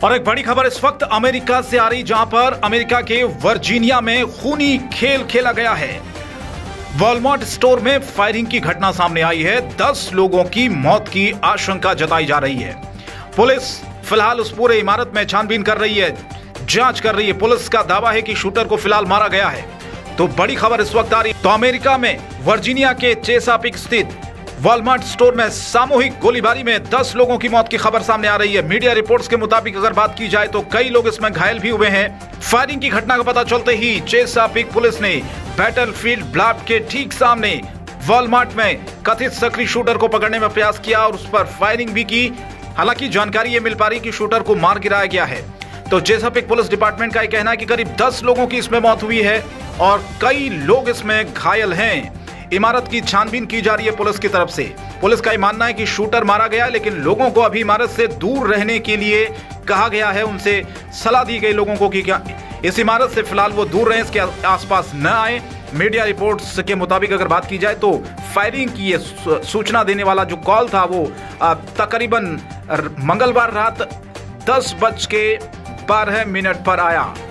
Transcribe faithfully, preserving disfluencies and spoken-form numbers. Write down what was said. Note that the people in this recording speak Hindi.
और एक बड़ी खबर इस वक्त अमेरिका से आ रही, जहां पर अमेरिका के वर्जीनिया में खूनी खेल खेला गया है। वॉलमार्ट स्टोर में फायरिंग की घटना सामने आई है। दस लोगों की मौत की आशंका जताई जा रही है। पुलिस फिलहाल उस पूरे इमारत में छानबीन कर रही है, जांच कर रही है। पुलिस का दावा है कि शूटर को फिलहाल मारा गया है। तो बड़ी खबर इस वक्त आ रही, तो अमेरिका में वर्जीनिया के चेसापिक स्थित वॉलमार्ट स्टोर में सामूहिक गोलीबारी में दस लोगों की मौत की खबर सामने आ रही है। मीडिया रिपोर्ट्स के मुताबिक अगर बात की जाए तो कई लोग इसमें घायल भी हुए हैं। फायरिंग की घटना का पता चलते ही चेसापिक पुलिस ने बैटलफील्ड ब्लॉक के ठीक सामने वॉलमार्ट में कथित सक्रिय शूटर को पकड़ने में प्रयास किया और उस पर फायरिंग भी की। हालांकि जानकारी ये मिल पा रही कि शूटर को मार गिराया गया है। तो चेसापिक पुलिस डिपार्टमेंट का यह कहना है कि करीब दस लोगों की इसमें मौत हुई है और कई लोग इसमें घायल हैं। इमारत की छानबीन की जा रही है पुलिस की तरफ से। पुलिस का यह मानना है कि शूटर मारा गया, लेकिन लोगों को अभी इमारत से दूर रहने के लिए कहा गया है। उनसे सलाह दी गई लोगों को कि क्या इस इमारत से फिलहाल वो दूर रहें, इसके आसपास न आए। मीडिया रिपोर्ट्स के मुताबिक अगर बात की जाए तो फायरिंग की ये सूचना देने वाला जो कॉल था वो तकरीबन मंगलवार रात दस बज के बारह मिनट पर आया।